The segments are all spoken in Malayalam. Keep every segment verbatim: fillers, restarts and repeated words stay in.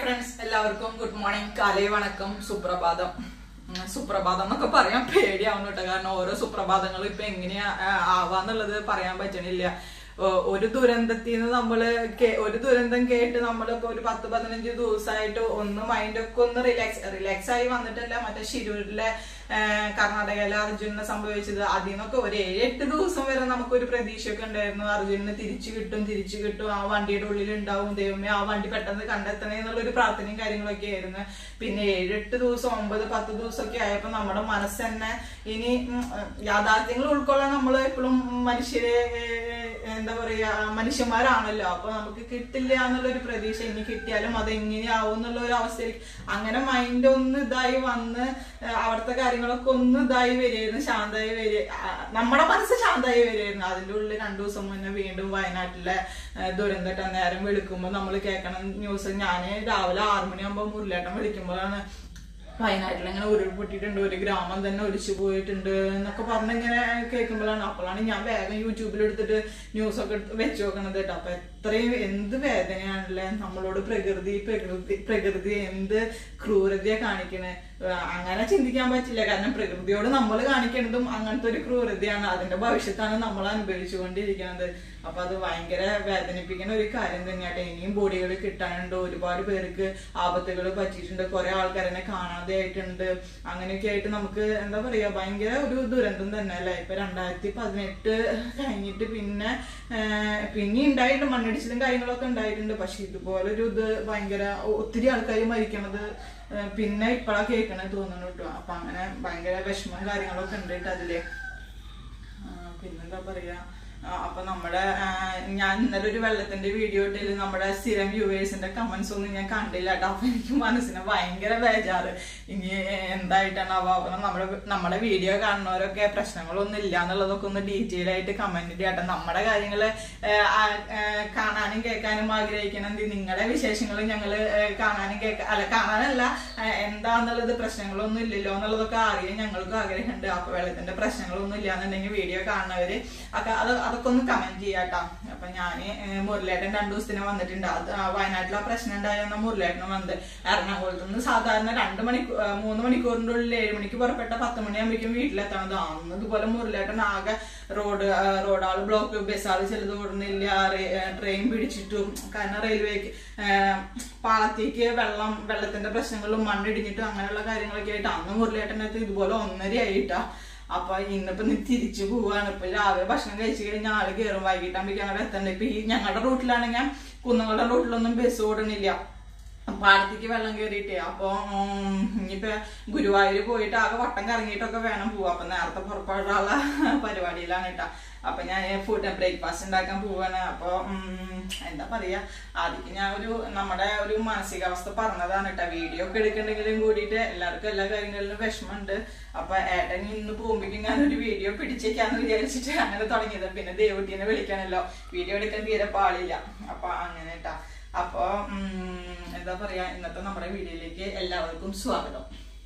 ഫ്രണ്ട്സ്, എല്ലാവർക്കും ഗുഡ് മോർണിംഗ്, കാലേ വണക്കം, സുപ്രഭാതം. സുപ്രഭാതം എന്നൊക്കെ പറയാൻ പേടിയാവുന്നു കേട്ടോ. കാരണം ഓരോ സുപ്രഭാതങ്ങളും ഇപ്പൊ എങ്ങനെയാ ആവാന്നുള്ളത് പറയാൻ പറ്റണില്ല. ഒരു ദുരന്തത്തിൽ നിന്ന് നമ്മള് ഒരു ദുരന്തം കേട്ട് നമ്മളിപ്പോ ഒരു പത്ത് പതിനഞ്ച് ദിവസമായിട്ട് ഒന്ന് മൈൻഡൊക്കെ ഒന്ന് റിലാക്സ് റിലാക്സ് ആയി വന്നിട്ടല്ല. മറ്റേ ശിരൂരിലെ കർണാടകയിലെ അർജുനന് സംഭവിച്ചത്, അതിൽ നിന്നൊക്കെ ഒരു ഏഴ് എട്ട് ദിവസം വരെ നമുക്കൊരു പ്രതീക്ഷയൊക്കെ ഉണ്ടായിരുന്നു. അർജുനന് തിരിച്ചു കിട്ടും തിരിച്ചു കിട്ടും ആ വണ്ടിയുടെ ഉള്ളിൽ ഉണ്ടാവും, ദൈവമേ ആ വണ്ടി പെട്ടെന്ന് കണ്ടെത്തണേ എന്നുള്ളൊരു പ്രാർത്ഥനയും കാര്യങ്ങളൊക്കെ ആയിരുന്നു. പിന്നെ ഏഴെട്ട് ദിവസം ഒമ്പത് പത്ത് ദിവസമൊക്കെ ആയപ്പോ നമ്മുടെ മനസ്സ് തന്നെ ഇനി യാഥാർത്ഥ്യങ്ങൾ ഉൾക്കൊള്ളാൻ നമ്മൾ എപ്പോഴും മനുഷ്യരെ എന്താ പറയാ മനുഷ്യന്മാരാണല്ലോ. അപ്പൊ നമുക്ക് കിട്ടില്ല എന്നുള്ളൊരു പ്രതീക്ഷ, ഇനി കിട്ടിയാലും അത് എങ്ങനെയാവും എന്നുള്ള ഒരു അവസ്ഥയിൽ അങ്ങനെ മൈൻഡ് ഒന്ന് ഇതായി വന്ന് അവിടുത്തെ കാര്യങ്ങളൊക്കെ ഒന്ന് ഇതായി വരികയായിരുന്നു, ശാന്തമായി വരിക, നമ്മുടെ മനസ്സ് ശാന്തമായി വരികയായിരുന്നു. അതിൻ്റെ ഉള്ളിൽ രണ്ടു ദിവസം മുന്നേ വീണ്ടും വയനാട്ടിലെ ദുരന്തട്ട നേരം വിളിക്കുമ്പോ നമ്മൾ കേൾക്കണം ന്യൂസ്. ഞാൻ രാവിലെ ആറു മണിയാകുമ്പോ മുരളിയേട്ടൻ വിളിക്കുമ്പോഴാണ് വയനാട്ടിൽ ഇങ്ങനെ ഉരുൾപൊട്ടിയിട്ടുണ്ട്, ഒരു ഗ്രാമം തന്നെ ഒലിച്ചു പോയിട്ടുണ്ട് എന്നൊക്കെ പറഞ്ഞ് ഇങ്ങനെ കേൾക്കുമ്പോഴാണ് അപ്പോഴാണ് ഞാൻ വേഗം യൂട്യൂബിൽ എടുത്തിട്ട് ന്യൂസൊക്കെ വെച്ച് നോക്കണത് കേട്ടോ. അപ്പൊ എത്രയും എന്ത് വേദനയാണല്ലേ നമ്മളോട് പ്രകൃതി പ്രകൃതി പ്രകൃതി എന്ത് ക്രൂരതയെ കാണിക്കണേ. അങ്ങനെ ചിന്തിക്കാൻ പറ്റില്ല, കാരണം പ്രകൃതിയോട് നമ്മൾ കാണിക്കുന്നതും അങ്ങനത്തെ ഒരു ക്രൂരതയാണ്. അതിന്റെ ഭവിഷ്യത്താണ് നമ്മൾ അനുഭവിച്ചുകൊണ്ടിരിക്കുന്നത്. അപ്പൊ അത് ഭയങ്കര വേദനിപ്പിക്കുന്ന ഒരു കാര്യം തന്നെയാട്ടെ. ഇനിയും ബോഡികൾ കിട്ടാനുണ്ട്, ഒരുപാട് പേർക്ക് ആപത്തുകൾ പറ്റിയിട്ടുണ്ട്, കുറെ ആൾക്കാരെ കാണാതെ ആയിട്ടുണ്ട്. അങ്ങനെയൊക്കെ ആയിട്ട് നമുക്ക് എന്താ പറയാ ഭയങ്കര ഒരു ദുരന്തം തന്നെ അല്ലെ. ഇപ്പൊ രണ്ടായിരത്തി പതിനെട്ട് കഴിഞ്ഞിട്ട് പിന്നെ പിന്നെ ഉണ്ടായിട്ടുണ്ട്, മണ്ണിടിച്ചിലും കാര്യങ്ങളൊക്കെ ഉണ്ടായിട്ടുണ്ട്. പക്ഷെ ഇതുപോലൊരു ഇത് ഭയങ്കര ഒത്തിരി ആൾക്കാർ മരിക്കണത് പിന്നെ ഇപ്പഴാ കേൾക്കണേ തോന്നുന്നു കേട്ടോ. അപ്പൊ അങ്ങനെ ഭയങ്കര വിഷമം കാര്യങ്ങളൊക്കെ ഉണ്ട് കേട്ടോ അതില്. പിന്നെന്താ പറയാ, അപ്പൊ നമ്മുടെ ഞാൻ ഇന്നലെ ഒരു വെള്ളത്തിന്റെ വീഡിയോ ഇട്ടില്ല, നമ്മുടെ സ്ഥിരം വ്യൂവേഴ്സിന്റെ കമന്റ്സ് ഒന്നും ഞാൻ കണ്ടില്ല കേട്ടോ. അപ്പൊ എനിക്ക് മനസ്സിന് ഭയങ്കര ബേജാറ്, ഇനി എന്തായിട്ടാണ് അവ നമ്മുടെ നമ്മുടെ വീഡിയോ കാണുന്നവരൊക്കെ പ്രശ്നങ്ങളൊന്നും ഇല്ല എന്നുള്ളതൊക്കെ ഒന്ന് ഡീറ്റെയിൽ ആയിട്ട് കമന്റ് ചെയ്യട്ടെ. നമ്മുടെ കാര്യങ്ങള് കാണാനും കേൾക്കാനും ആഗ്രഹിക്കണം, നിങ്ങളുടെ വിശേഷങ്ങളും ഞങ്ങള് കാണാനും കേൾക്കാൻ അല്ല കാണാനല്ല എന്താന്നുള്ളത്, പ്രശ്നങ്ങളൊന്നും ഇല്ലല്ലോ എന്നുള്ളതൊക്കെ അറിയാൻ ഞങ്ങൾക്കും ആഗ്രഹമുണ്ട്. അപ്പൊ വെള്ളത്തിന്റെ പ്രശ്നങ്ങളൊന്നും ഇല്ലാന്നുണ്ടെങ്കിൽ വീഡിയോ കാണുന്നവര് ഒക്കെ അത് അതൊക്കെ ഒന്ന് കമന്റ് ചെയ്യാട്ടോ. അപ്പൊ ഞാന് മുരളിയേട്ടൻ രണ്ടു ദിവസത്തിന് വന്നിട്ടുണ്ട്. അത് വയനാട്ടിലെ പ്രശ്നം ഉണ്ടായിരുന്ന മുരളിയേട്ടൻ വന്നത് എറണാകുളത്ത് നിന്ന് സാധാരണ രണ്ട് മണിക്കൂർ മൂന്ന് മണിക്കൂറിന്റെ ഉള്ളിൽ ഏഴ് മണിക്ക് പുറപ്പെട്ട പത്ത് മണിയാകുമ്പോഴേക്കും വീട്ടിലെത്തണത്. അന്ന് ഇതുപോലെ മുരളിയേട്ടൻ ആകെ റോഡ് റോഡാള് ബ്ലോക്ക്, ബസ്സാള് ചിലത് ഓടുന്നില്ല, ട്രെയിൻ പിടിച്ചിട്ടും, കാരണം റെയിൽവേക്ക് പാളത്തേക്ക് വെള്ളം വെള്ളത്തിന്റെ പ്രശ്നങ്ങളും മണ്ണിടിഞ്ഞിട്ടും അങ്ങനെയുള്ള കാര്യങ്ങളൊക്കെ ആയിട്ട് അന്ന് മുരളിയേട്ടനകത്ത് ഇതുപോലെ ഒന്നര ആയിട്ടാ. അപ്പൊ ഇന്നിപ്പോ നീ തിരിച്ചു പോവാണ്. ഇപ്പൊ രാവിലെ ഭക്ഷണം കഴിച്ചു കഴിഞ്ഞാൽ ആള് കയറും, വൈകിട്ടാകുമ്പോഴേക്കും ഞങ്ങളുടെ എത്തണ്ട. ഇപ്പൊ ഈ ഞങ്ങളുടെ റൂട്ടിലാണെങ്കിൽ കുന്നുങ്ങളുടെ റൂട്ടിലൊന്നും ബസ് ഓടണില്ല, പാടത്തേക്ക് വെള്ളം കയറിയിട്ടേ. അപ്പൊ ഇനിയിപ്പൊ ഗുരുവായൂര് പോയിട്ട് ആകെ വട്ടം കറങ്ങിയിട്ടൊക്കെ വേണം പോവാ. അപ്പൊ നേരത്തെ പുറപ്പെടാനുള്ള പരിപാടിയിലാണ് കേട്ടാ. അപ്പൊ ഞാൻ ഫുഡ് ബ്രേക്ക്ഫാസ്റ്റ് ഉണ്ടാക്കാൻ പോവാണ്. അപ്പൊ എന്താ പറയാ, ആദ്യം ഞാൻ ഒരു നമ്മുടെ ഒരു മാനസികാവസ്ഥ പറഞ്ഞതാണ് കേട്ടോ. വീഡിയോ ഒക്കെ എടുക്കണ്ടെങ്കിലും കൂടിയിട്ട് എല്ലാവർക്കും എല്ലാ കാര്യങ്ങളിലും വിഷമമുണ്ട്. അപ്പൊ ഏട്ടൻ ഇന്ന് പോകുമ്പോഴേക്കും ഞാനൊരു വീഡിയോ പിടിച്ചേക്കാന്ന് വിചാരിച്ചിട്ട് അങ്ങനെ തുടങ്ങിയത്. പിന്നെ ദേവൂട്ടീനെ വിളിക്കാനല്ലോ, വീഡിയോ എടുക്കാൻ തീരെ പാടില്ല. അപ്പൊ അങ്ങനെ കേട്ടാ. അപ്പൊ എന്താ പറയാ, ഇന്നത്തെ നമ്മുടെ വീഡിയോയിലേക്ക് എല്ലാവർക്കും സ്വാഗതം.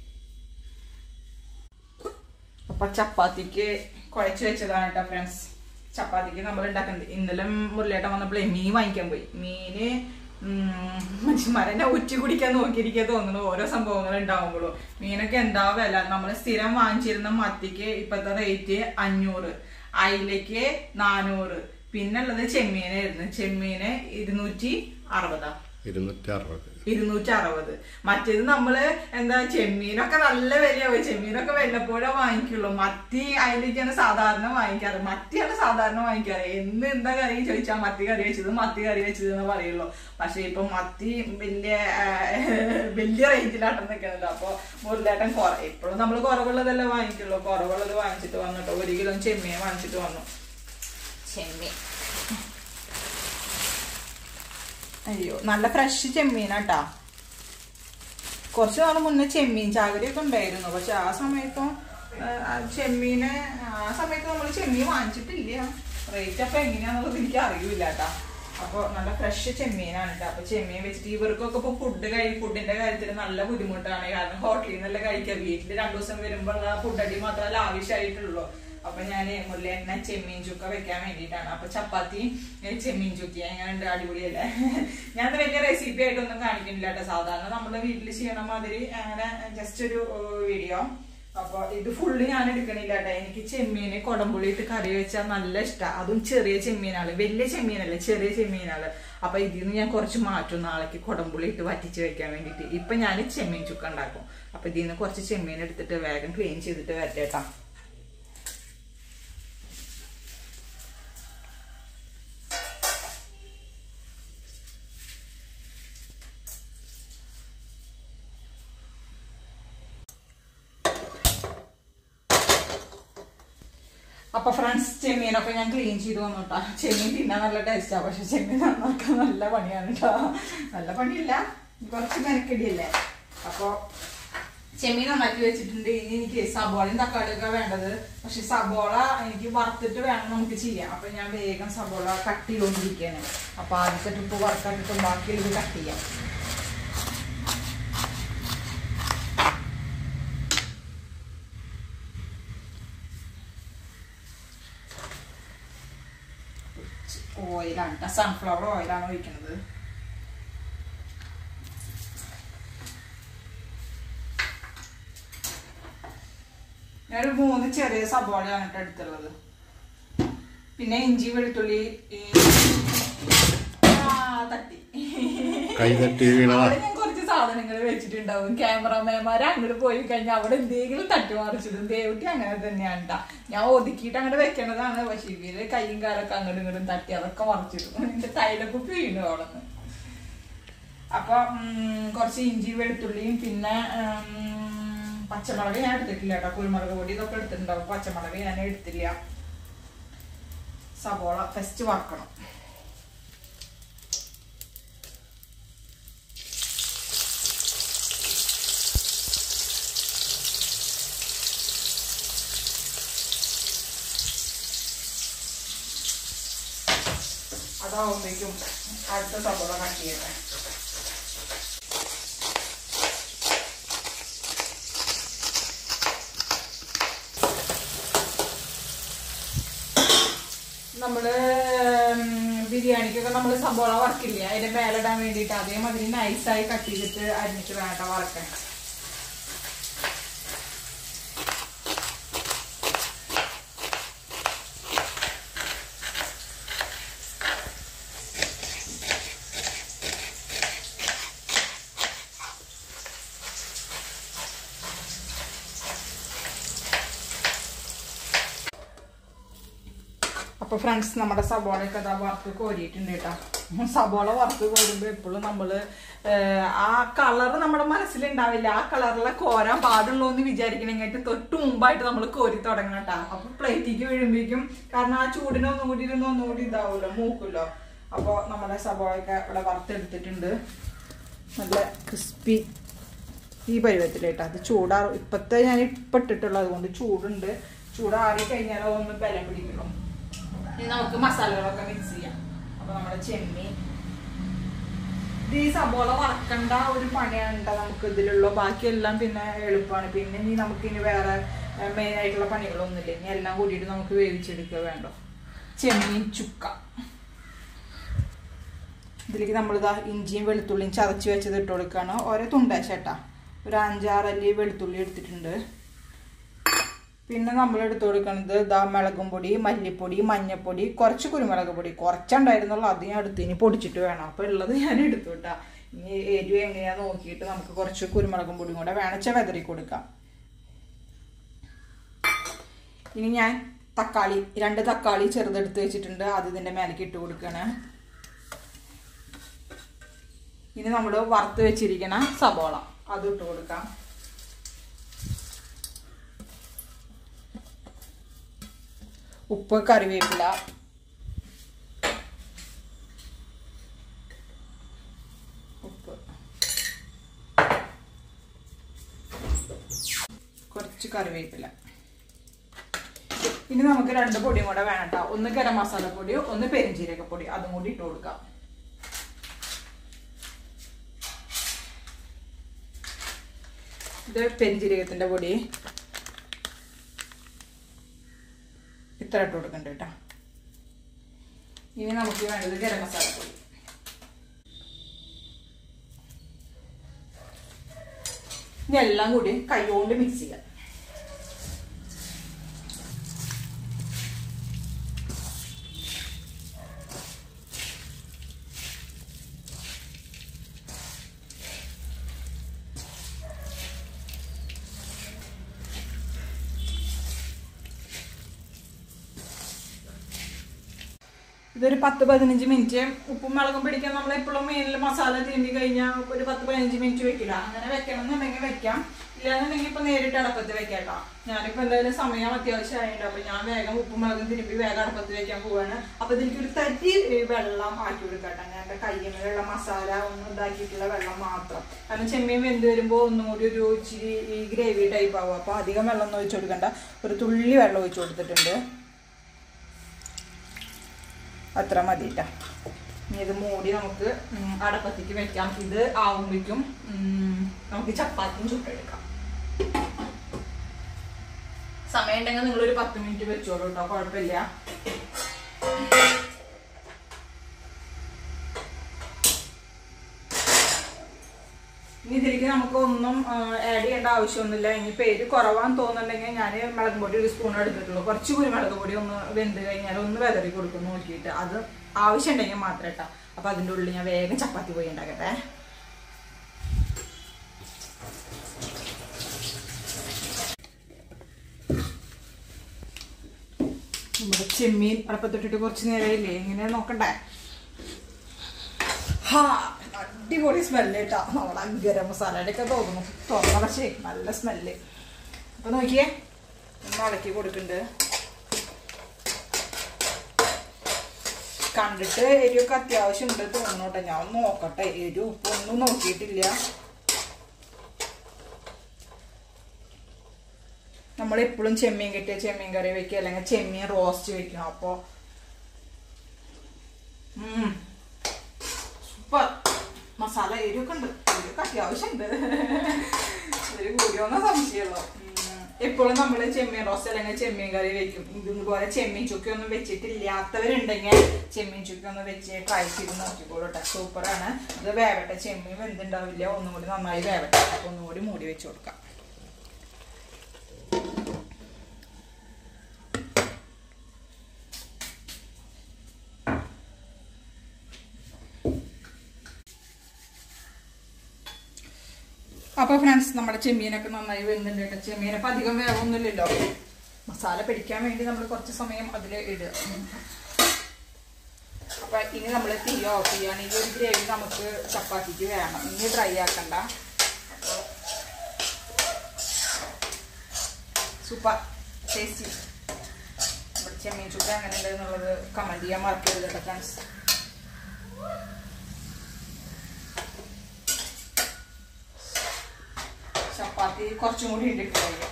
അപ്പൊ ചപ്പാത്തിക്ക് കുഴച്ച് വെച്ചതാണ് കേട്ടോ ഫ്രണ്ട്സ്. ചപ്പാത്തിക്ക് നമ്മൾ ഉണ്ടാക്കുന്നത്. ഇന്നലെ മുരളിയേട്ടൻ വന്നപ്പോഴേ മീൻ വാങ്ങിക്കാൻ പോയി. മീന് മനുഷ്യന്മാരെന്നെ ഉച്ച കുടിക്കാൻ നോക്കിയിരിക്കുക തോന്നുന്നു ഓരോ സംഭവങ്ങൾ ഉണ്ടാവുമ്പോഴും. മീനൊക്കെ എന്താ വില. നമ്മൾ സ്ഥിരം വാങ്ങിച്ചിരുന്ന മത്തിക്ക് ഇപ്പത്തെ റേറ്റ് അഞ്ഞൂറ്, അയിലക്ക് നാനൂറ്, പിന്നെ ഉള്ളത് ചെമ്മീനായിരുന്നു. ചെമ്മീന് ഇരുന്നൂറ്റി അറുപതാ ഇരുന്നൂറ്റി അറുപത് ഇരുന്നൂറ്റി അറുപത് മറ്റേത് നമ്മള് എന്താ ചെമ്മീനൊക്കെ നല്ല വിലയാവും. ചെമ്മീനൊക്കെ വല്ലപ്പോഴേ വാങ്ങിക്കുള്ളൂ. മത്തി അതിലേക്കാണ് സാധാരണ വാങ്ങിക്കാറ്. മത്തിയാണ് സാധാരണ വാങ്ങിക്കാറ്. എന്ന് എന്താ കറി ചോദിച്ചാൽ മത്തി കറി വെച്ചത് മത്തി കറി വെച്ചത് എന്ന് പറയുള്ളൂ. പക്ഷെ ഇപ്പൊ മത്തി വലിയ വലിയ റേഞ്ചിലാട്ടം നിൽക്കുന്നത്. അപ്പൊ മുരളിയേട്ടൻ കുറ ഇപ്പോഴും നമ്മൾ കുറവുള്ളതല്ലേ വാങ്ങിക്കുള്ളൂ. കുറവുള്ളത് വാങ്ങിച്ചിട്ട് വന്നിട്ടോ. ഒരു കിലോ ചെമ്മീൻ വാങ്ങിച്ചിട്ട് വന്നു. ചെമ്മീൻ അയ്യോ നല്ല ഫ്രഷ് ചെമ്മീനാട്ടാ. കുറച്ചു നാൾ മുന്നേ ചെമ്മീൻ ചാകരയൊക്കെ ഉണ്ടായിരുന്നു. പക്ഷെ ആ സമയത്തും ചെമ്മീന് ആ സമയത്ത് നമ്മൾ ചെമ്മീൻ വാങ്ങിച്ചിട്ടില്ല. റേറ്റ് അപ്പൊ എങ്ങനെയാന്നുള്ളത് എനിക്ക് അറിയില്ല കേട്ടാ. അപ്പൊ നല്ല ഫ്രഷ് ചെമ്മീനാണ് കേട്ടോ. അപ്പൊ ചെമ്മീൻ വെച്ചിട്ട് ഇവർക്കൊക്കെ ഇപ്പൊ ഫുഡ് കഴി ഫുഡിന്റെ കാര്യത്തിൽ നല്ല ബുദ്ധിമുട്ടാണ്. കാരണം ഹോട്ടലിൽ നിന്നല്ല കഴിക്കുക. വീട്ടിൽ രണ്ടു ദിവസം വരുമ്പോഴുള്ള ഫുഡ് അടി മാത്രമല്ല ആവശ്യമായിട്ടുള്ളൂ. അപ്പൊ ഞാൻ മുരളിയേട്ടനെ ചെമ്മീൻ ചുക്ക വെക്കാൻ വേണ്ടിയിട്ടാണ്. അപ്പൊ ചപ്പാത്തി ചെമ്മീൻ ചുക്കി എങ്ങനെയുണ്ട്, അടിപൊളിയല്ലേ? ഞാൻ വലിയ റെസിപ്പി ആയിട്ടൊന്നും കാണിക്കുന്നില്ല കേട്ടോ, സാധാരണ നമ്മള് വീട്ടിൽ ചെയ്യണ മാതിരി അങ്ങനെ ജസ്റ്റ് ഒരു വീഡിയോ. അപ്പൊ ഇത് ഫുള്ള് ഞാൻ എടുക്കണില്ല കേട്ടോ. എനിക്ക് ചെമ്മീന് കൊടംപുളി ഇട്ട് കറി വെച്ചാൽ നല്ല ഇഷ്ടമാണ്. അതും ചെറിയ ചെമ്മീനാള്, വലിയ ചെമ്മീനല്ലേ, ചെറിയ ചെമ്മീനാള്. അപ്പൊ ഇതിൽ നിന്ന് ഞാൻ കുറച്ച് മാറ്റും നാളേക്ക് കൊടംപുളി ഇട്ട് വറ്റിച്ച് വെക്കാൻ വേണ്ടിട്ട്. ഇപ്പൊ ഞാൻ ചെമ്മീൻ ചുക്ക ഉണ്ടാക്കും. അപ്പൊ ഇതിൽ നിന്ന് കുറച്ച് ചെമ്മീൻ എടുത്തിട്ട് വേഗം ക്ലീൻ ചെയ്തിട്ട് വരട്ടേട്ടാ. അപ്പൊ ഫ്രണ്ട്സ്, ചെമ്മീനൊക്കെ ഞാൻ ക്ലീൻ ചെയ്ത് വന്നോട്ടാ. ചെമ്മീൻ തിന്നാൻ നല്ല ടേസ്റ്റാ, പക്ഷെ ചെമ്മീൻ നന്നാക്കാൻ നല്ല പണിയാണ് കേട്ടോ. നല്ല പണിയില്ല, കുറച്ച് മെനക്കെടിയല്ലേ. അപ്പൊ ചെമ്മീൻ നന്നാക്കി വെച്ചിട്ടുണ്ട്. ഇനി എനിക്ക് സബോളയും തക്കാളിയൊക്കെ വേണ്ടത്. പക്ഷെ സബോള എനിക്ക് വറുത്തിട്ട് വേണം നമുക്ക് ചെയ്യാം. അപ്പൊ ഞാൻ വേഗം സബോള കട്ട് ചെയ്തുകൊണ്ടിരിക്കുകയാണ്. അപ്പൊ ആദ്യത്തെ ട്രിപ്പ് വറുത്തിട്ട് ബാക്കിയുള്ളത് കട്ട് ചെയ്യാം. ഓയിലാണ്, സൺഫ്ലവർ ഓയിലാണ് ഒഴിക്കുന്നത്. ഞാനൊരു മൂന്ന് ചെറിയ സബോളയാണ് കേട്ടോ എടുത്തുള്ളത്. പിന്നെ ഇഞ്ചി വെളുത്തുള്ളി തട്ടി ഞാൻ കുറച്ച് സാധനങ്ങൾ വെച്ചിട്ടുണ്ടാവും. ക്യാമറമാൻമാർ അങ്ങോട്ട് പോയി കഴിഞ്ഞാൽ അവിടെ എന്തെങ്കിലും തട്ടി മറിച്ചിടും. ദേവട്ടി അങ്ങനെ തന്നെയാണ് കേട്ടാ. ഞാൻ ഒതുക്കിയിട്ട് അങ്ങോട്ട് വെക്കണതാണ്. പക്ഷെ ഇവര് കൈയും കാലൊക്കെ അങ്ങോട്ടും ഇങ്ങോട്ടും തട്ടി അതൊക്കെ മറിച്ചിടും. എന്റെ തൈലൊക്കെ വീണു അവിടെ നിന്ന്. അപ്പൊ കുറച്ച് ഇഞ്ചി വെളുത്തുള്ളിയും പിന്നെ പച്ചമുളക് ഞാൻ എടുത്തിട്ടില്ല കേട്ടോ. കുരുമുളക് പൊടി ഇതൊക്കെ എടുത്തിട്ടുണ്ടാവും. പച്ചമുളക് ഞാൻ എടുത്തില്ല. സബോള ഫസ്റ്റ് വറക്കണം. അതാവുമ്പോഴേക്കും അടുത്ത സബോള കട്ട് ചെയ്യട്ടെ. നമ്മള് ബിരിയാണിക്കൊക്കെ നമ്മള് സബോള വറക്കില്ലേ, അതിന്റെ മേലിടാൻ വേണ്ടിയിട്ട് അതേമാതിരി നൈസായി കട്ട് ചെയ്തിട്ട് അരിഞ്ഞിട്ട് വേണ്ട വറക്കാൻ. അപ്പൊ ഫ്രണ്ട്സ്, നമ്മുടെ സബോളയൊക്കെ അതാ വറുത്ത് കോരിയിട്ടുണ്ട് കേട്ടോ. സബോള വറുത്ത് കോരുമ്പോ എപ്പോഴും നമ്മള് ആ കളർ നമ്മുടെ മനസ്സിലുണ്ടാവില്ല. ആ കളറിലെ കോരാൻ പാടുള്ളൂ എന്ന് വിചാരിക്കണമെങ്കിൽ തൊട്ട് മുമ്പായിട്ട് നമ്മൾ കോരി തുടങ്ങണം കേട്ടോ. അപ്പൊ പ്ലേറ്റിക്ക് വീഴുമ്പോഴേക്കും, കാരണം ആ ചൂടിന് ഒന്നുകൂടി ഇരുന്ന് ഒന്നുകൂടി ഇതാവുമല്ലോ, മൂക്കുമല്ലോ. അപ്പൊ നമ്മുടെ സബോളയൊക്കെ ഇവിടെ വറുത്തെടുത്തിട്ടുണ്ട്. നല്ല ക്രിസ്പി ഈ പരുവത്തിലേട്ടോ. അത് ചൂടാ ഇപ്പത്തെ ഞാൻ ഇപ്പം ഇട്ടിട്ടുള്ളത് കൊണ്ട് ചൂടുണ്ട്. ചൂടാറി കഴിഞ്ഞാൽ അതൊന്ന് ബലം പിടിക്കണം. ഇനി നമുക്ക് മസാലകളൊക്കെ മിക്സ് ചെയ്യാം. അപ്പൊ നമ്മുടെ ചെമ്മീൻ, ഇത് ഈ സബോള വറക്കണ്ട ഒരു പണിയാണ് കേട്ടോ നമുക്ക് ഇതിലുള്ള. ബാക്കിയെല്ലാം പിന്നെ എളുപ്പമാണ്. പിന്നെ ഇനി നമുക്ക് ഇനി വേറെ മെയിൻ ആയിട്ടുള്ള പണികളൊന്നുമില്ല. ഇനി എല്ലാം കൂടിയിട്ട് നമുക്ക് വേവിച്ചെടുക്കുക വേണ്ടോ. ചെമ്മീൻ ചുക്ക, ഇതിലേക്ക് നമ്മളിതാ ഇഞ്ചിയും വെളുത്തുള്ളിയും ചതച്ച് വെച്ചത് ഇട്ട് കൊടുക്കുകയാണ്. ഓരോ തുണ്ടാച്ചേട്ടാ. ഒരു അഞ്ചാറല്ലി വെളുത്തുള്ളി എടുത്തിട്ടുണ്ട്. പിന്നെ നമ്മൾ എടുത്തു കൊടുക്കുന്നത് ഇതാ മുളകും പൊടി, മല്ലിപ്പൊടി, മഞ്ഞപ്പൊടി, കുറച്ച് കുരുമുളക് പൊടി. കുറച്ചുണ്ടായിരുന്നുള്ളൂ, അത് ഞാൻ എടുത്ത് ഇനി പൊടിച്ചിട്ട് വേണം. അപ്പൊ ഉള്ളത് ഞാൻ എടുത്തു കേട്ടാ. ഇനി എരിവ് എങ്ങനെയാ നോക്കിയിട്ട് നമുക്ക് കുറച്ച് കുരുമുളകും പൊടിയും കൂടെ വേണച്ച വെതറി കൊടുക്കാം. ഇനി ഞാൻ തക്കാളി, രണ്ട് തക്കാളി ചെറുതെടുത്ത് വെച്ചിട്ടുണ്ട്. അത് ഇതിന്റെ മേലേക്ക് ഇട്ട് കൊടുക്കണേ. ഇനി നമ്മൾ വറുത്ത് വെച്ചിരിക്കണ സബോള അത് ഇട്ട് കൊടുക്കാം. ഉപ്പ്, കറിവേപ്പില, ഉപ്പ്, കുറച്ച് കറിവേപ്പില. ഇനി നമുക്ക് രണ്ട് പൊടിയും കൂടെ വേണം കേട്ടോ. ഒന്ന് ഗരം മസാല പൊടി, ഒന്ന് പെരിഞ്ജീരകപ്പൊടി. അതും കൂടി ഇട്ട് കൊടുക്കാം. ഇത് പെരിഞ്ജീരകത്തിന്റെ പൊടി. ഇത്ര ഇട്ട് കൊടുക്കണ്ട കേട്ടോ. ഇനി നമുക്ക് വേണ്ടത് ഗരം മസാല പൊടി. ഇതെല്ലാം കൂടി കൈകൊണ്ട് മിക്സ് ചെയ്യാം. ഇതൊരു പത്ത് പതിനഞ്ച് മിനിറ്റ് ഉപ്പും മുളകും പിടിക്കാൻ നമ്മൾ എപ്പോഴും മീനിൽ മസാല തിരുമ്പി കഴിഞ്ഞാൽ ഒരു പത്ത് പതിനഞ്ച് മിനിറ്റ് വെക്കില്ല. അങ്ങനെ വെക്കണം എന്നുണ്ടെങ്കിൽ വെക്കാം, ഇല്ലാന്നുണ്ടെങ്കിൽ ഇപ്പൊ നേരിട്ട് അടപ്പത്ത് വെക്കാം. ഞാനിപ്പോ എന്തായാലും സമയം അത്യാവശ്യമായിട്ടുണ്ട്. അപ്പൊ ഞാൻ വേഗം ഉപ്പും മുളകും തിരുമ്പി വേഗം അടപ്പത്ത് വെക്കാൻ പോവാണ്. അപ്പൊ ഇതിലേക്ക് ഒരു തരി വെള്ളം ആക്കി കൊടുക്കട്ടെ. ഞാൻ എന്റെ കയ്യുമ്മലുള്ള മസാല ഒന്നും ഇതാക്കിയിട്ടുള്ള വെള്ളം മാത്രം. കാരണം ചെമ്മീൻ വെന്ത് വരുമ്പോ ഒന്നും കൂടി ഒരു ഇച്ചിരി ഈ ഗ്രേവി ടൈപ്പ് ആവും. അപ്പൊ അധികം വെള്ളം ഒന്നും ഒഴിച്ചു കൊടുക്കണ്ട, ഒരു തുള്ളി വെള്ളം ഒഴിച്ചു കൊടുത്തിട്ടുണ്ട്. അത്ര മതി ട്ടാ. ഇനി ഇത് മൂടി നമുക്ക് അടപ്പത്തേക്ക് വെക്കാം. ഇത് ആവുമ്പോഴേക്കും നമുക്ക് ചപ്പാത്തിയും ചുട്ടെടുക്കാം. സമയം ഉണ്ടെങ്കിൽ നിങ്ങളൊരു പത്ത് മിനിറ്റ് വെച്ചോളൂ കേട്ടോ, കുഴപ്പമില്ല. ഇനി ഇതിലേക്ക് നമുക്ക് ഒന്നും ആഡ് ചെയ്യേണ്ട ആവശ്യമൊന്നുമില്ല. ഇനി പേര് കുറവാന്ന് തോന്നുന്നുണ്ടെങ്കിൽ ഞാൻ മുളക് പൊടി ഒരു സ്പൂൺ എടുത്തിട്ടുള്ളൂ. കുറച്ച് കുരുമുളക് പൊടി ഒന്ന് വെന്ത് കഴിഞ്ഞാൽ ഒന്ന് വെതറി കൊടുക്കും നോക്കിയിട്ട്. അത് ആവശ്യം ഉണ്ടെങ്കിൽ മാത്രം ഇട്ടാ. അപ്പൊ അതിൻ്റെ ഉള്ളിൽ ഞാൻ വേഗം ചപ്പാത്തി പോയി ഉണ്ടാക്കട്ടെ. നമ്മുടെ ചെമ്മീൻ അടപ്പത്തിട്ടിട്ട് കുറച്ച് നേരമില്ലേ, ഇങ്ങനെ നോക്കണ്ടേ. ഹാ, അടിപൊളി സ്മെല്ല് കേട്ടോ. നമ്മളെ ഗരം മസാലയുടെ ഒക്കെ തോന്നുന്നു, തുറന്ന പക്ഷേ നല്ല സ്മെല്ല്. അപ്പൊ നോക്കിയേ, ഒന്ന് ഇളക്കി കൊടുക്കുന്നുണ്ട്. കണ്ടിട്ട് എരിവൊക്കെ അത്യാവശ്യം ഉണ്ട് തോന്നണോട്ടെ. ഞാൻ ഒന്ന് നോക്കട്ടെ, എരിവ് ഉപ്പൊന്നും നോക്കിയിട്ടില്ല. നമ്മളെപ്പോഴും ചെമ്മീൻ കിട്ടിയ ചെമ്മീൻ കറി വെക്കുക, അല്ലെങ്കിൽ ചെമ്മീൻ റോസ്റ്റ് വെക്കണം. അപ്പൊ സൂപ്പർ മസാല. എരിവൊക്കെ ഉണ്ട്, എരിവൊക്കെ അത്യാവശ്യം ഉണ്ട്. ഒരു കൂടിയോന്ന സംശയമുള്ളൂ. എപ്പോഴും നമ്മൾ ചെമ്മീൻ റോസ്റ്റ് അല്ലെങ്കിൽ ചെമ്മീൻ കറി വെക്കും. ഇതുപോലെ ചെമ്മീൻ ചുക്കി ഒന്നും വെച്ചിട്ടില്ലാത്തവരുണ്ടെങ്കിൽ ചെമ്മീൻ ചുക്കി ഒന്ന് വെച്ച് ട്രൈ ചെയ്ത് നോക്കിക്കോളൂട്ടെ, സൂപ്പറാണ്. ഇത് വേവട്ടെ, ചെമ്മീൻ വെന്തുണ്ടാവില്ല, ഒന്നുകൂടി നന്നായി വേവട്ടെ. അപ്പൊ ഒന്നുകൂടി മൂടി വെച്ച് കൊടുക്കാം. അപ്പോൾ ഫ്രണ്ട്സ്, നമ്മുടെ ചെമ്മീനൊക്കെ നന്നായി വെന്തുണ്ട് കേട്ടോ. ചെമ്മീനപ്പം അധികം വേവൊന്നുമില്ലല്ലോ. മസാല പിടിക്കാൻ വേണ്ടി നമ്മൾ കുറച്ച് സമയം അതിൽ ഇടുക. അപ്പം ഇനി നമ്മൾ തീ ഓഫ് ചെയ്യാണ്. ഈ ഒരു ഗ്രേവി നമുക്ക് ചപ്പാത്തിക്ക് വേണം, ഇനി ഡ്രൈ ആക്കണ്ട. അപ്പോൾ സൂപ്പർ ടേസ്റ്റി. നമ്മുടെ ചെമ്മീൻ ചുക്ക എങ്ങനെ ഉണ്ട് എന്നുള്ളത് കമൻറ്റ് ചെയ്യാൻ മറക്കരുത് കേട്ടോ ഫ്രണ്ട്സ്. ചപ്പാത്തി കുറച്ചും കൂടി ഇട്ടിട്ടില്ല.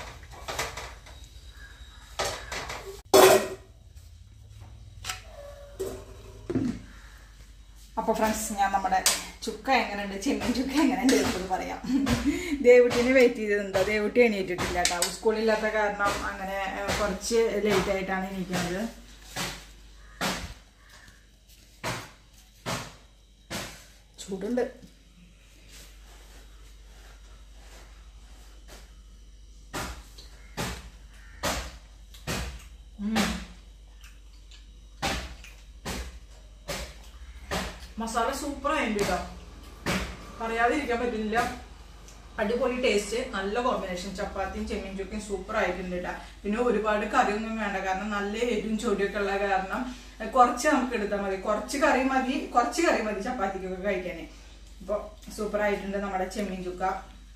അപ്പോൾ ഫ്രണ്ട്സ്, ഞാൻ നമ്മുടെ ചുക്ക എങ്ങനെയുണ്ട്, ചെമ്മീൻ ചുക്ക എങ്ങനെയുണ്ട് എന്നത് പറയാം. ദേവുട്ടിനെ വെയിറ്റ് ചെയ്തിട്ടുണ്ടോ? ദേവുട്ടി എണീറ്റിട്ടില്ല കേട്ടോ. സ്കൂളില്ലാത്ത കാരണം അങ്ങനെ കുറച്ച് ലേറ്റ് ആയിട്ടാണ് എണീക്കുന്നത്. ചൂടുണ്ട്. മസാല സൂപ്പറായിട്ടുണ്ട് കേട്ടോ, പറയാതിരിക്കാൻ പറ്റില്ല. അടിപൊളി ടേസ്റ്റ്, നല്ല കോമ്പിനേഷൻ. ചപ്പാത്തിയും ചെമ്മീൻ ചുക്കയും സൂപ്പർ ആയിട്ടുണ്ട് കേട്ടോ. പിന്നെ ഒരുപാട് കറിയൊന്നും വേണ്ട, കാരണം നല്ല എരിവും ചൊടിയൊക്കെ ഉള്ള കാരണം കുറച്ച് നമുക്ക് എടുത്താൽ മതി. കുറച്ച് കറി മതി, കുറച്ച് കറി മതി ചപ്പാത്തിക്കൊക്കെ കഴിക്കാനേ. അപ്പോൾ സൂപ്പർ ആയിട്ടുണ്ട് നമ്മുടെ ചെമ്മീൻ ചുക്ക.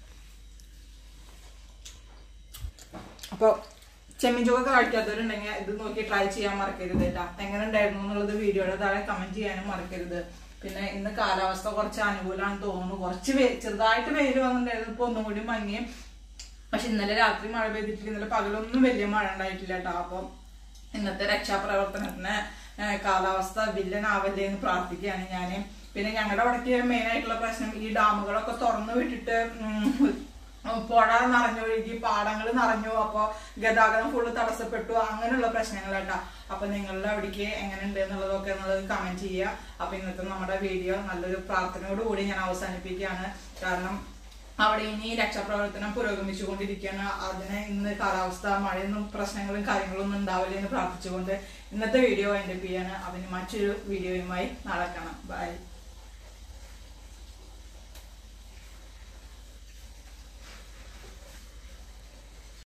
അപ്പോൾ ചെമ്മീൻ ചുക്ക കഴിക്കാത്തവരുണ്ടെങ്കിൽ ഇത് നോക്കി ട്രൈ ചെയ്യാൻ മറക്കരുത് കേട്ടോ. എങ്ങനെ ഉണ്ടായിരുന്നു എന്നുള്ളത് വീഡിയോയുടെ താഴെ കമന്റ് ചെയ്യാനും മറക്കരുത്. പിന്നെ ഇന്ന് കാലാവസ്ഥ കുറച്ച് അനുകൂലമാണെന്ന് തോന്നുന്നു. കുറച്ച് ചെറുതായിട്ട് വെയിൽ വന്നിട്ടുണ്ടായിരുന്നു, ഇപ്പൊ ഒന്നും കൂടി മങ്ങിയും. പക്ഷെ ഇന്നലെ രാത്രി മഴ പെയ്തിട്ടില്ല, ഇന്നലെ പകലൊന്നും വലിയ മഴ ഉണ്ടായിട്ടില്ല കേട്ടോ. അപ്പം ഇന്നത്തെ രക്ഷാപ്രവർത്തനത്തിന് കാലാവസ്ഥ വില്ലനാവല്ലേ എന്ന് പ്രാർത്ഥിക്കുകയാണ് ഞാൻ. പിന്നെ ഞങ്ങളുടെ അവിടേക്ക് മെയിൻ ആയിട്ടുള്ള പ്രശ്നം, ഈ ഡാമുകളൊക്കെ തുറന്നു വിട്ടിട്ട് പുഴ നിറഞ്ഞൊഴുകി, പാടങ്ങൾ നിറഞ്ഞു, അപ്പൊ ഗതാഗതം ഫുള്ള് തടസ്സപ്പെട്ടു, അങ്ങനെയുള്ള പ്രശ്നങ്ങളാട്ടാ. അപ്പൊ നിങ്ങളുടെ അവിടേക്ക് എങ്ങനെ ഉണ്ട് എന്നുള്ളതൊക്കെ എന്നുള്ളത് കമന്റ് ചെയ്യുക. അപ്പൊ ഇന്നത്തെ നമ്മുടെ വീഡിയോ നല്ലൊരു പ്രാർത്ഥനയോട് കൂടി ഞാൻ അവസാനിപ്പിക്കുകയാണ്. കാരണം അവിടെ ഇനി രക്ഷാപ്രവർത്തനം പുരോഗമിച്ചുകൊണ്ടിരിക്കുകയാണ്. അതിന് ഇന്ന് കാലാവസ്ഥ മഴയൊന്നും പ്രശ്നങ്ങളും കാര്യങ്ങളും ഒന്നും ഉണ്ടാവില്ല എന്ന് പ്രാർത്ഥിച്ചുകൊണ്ട് ഇന്നത്തെ വീഡിയോ വൈൻഡപ്പ് ചെയ്യാണ്. അവന് മറ്റൊരു വീഡിയോയുമായി നാളെ കാണാം. ബൈ.